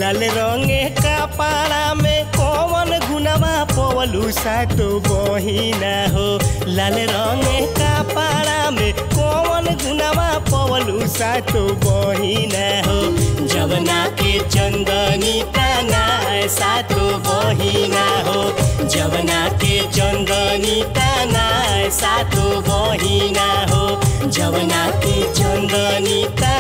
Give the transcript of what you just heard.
लाल रंगे कपाड़ा में कौन गुनवा पवलू सातो बहिना हो। लाल रंगे कपाड़ा में कौन गुनवा पवलू सातो बहिना हो। जवना के चंदनी तनाए सातो बहिना हो। जवना के चंदनी तनाए सातो बहिना हो। जवना के चंदनी